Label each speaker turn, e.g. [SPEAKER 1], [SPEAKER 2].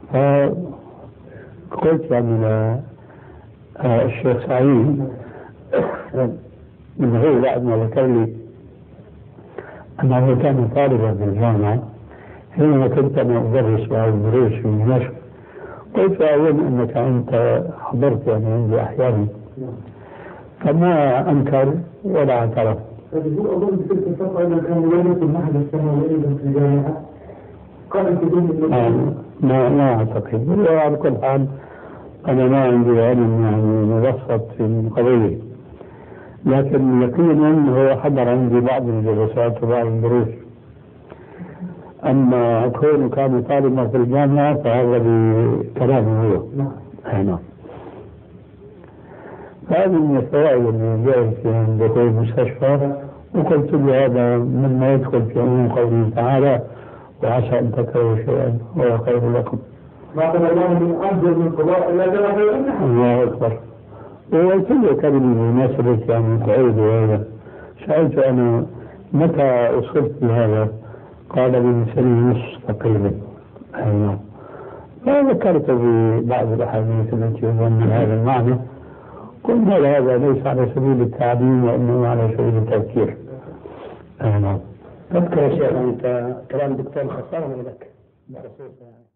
[SPEAKER 1] فقلت يعني الشيخ سعيد من غير بعد ما ذكر لي أنه كان طالبا في الجامعة حينما كنت أنا أدرس بعض الدروس في دمشق. قلت أظن أنك أنت حضرت يعني عندي أحيانا، فما أنكر ولا اعترف.
[SPEAKER 2] أظن في تلك الفترة أنه كان يدرس المعهد الثانوي أيضا في الجامعة قبل بدون
[SPEAKER 1] ما أعتقد. وعلى كل حال أنا ما عندي علم يعني مبسط في القضية، لكن يقينا هو حضر عندي بعض الجلسات وبعض الدروس. أما كونه كان طالبا في الجامعة فهذا بكلامه هو. نعم. هذه من الفوائد اللي جاءت في دخول المستشفى، وقلت له هذا مما يدخل في عموم قوله تعالى وعسى أن تكرهوا شيئا وهو خير لكم.
[SPEAKER 2] ما قال الله من أفضل من قضاء إلا جل خير.
[SPEAKER 1] الله أكبر. وقلت له كلمة بمناسبة يعني تعيد هذا، سألت أنا متى وصلت لهذا؟ قال من سنة ونصف تقريبا. أيوه. فذكرت ببعض الأحاديث التي يظن هذا المعنى. قلنا هذا ليس على سبيل التعليم وإنما على سبيل التذكير. نعم.
[SPEAKER 3] تذكر يا شيخ أنت كلام دكتور خصام لك بخصوص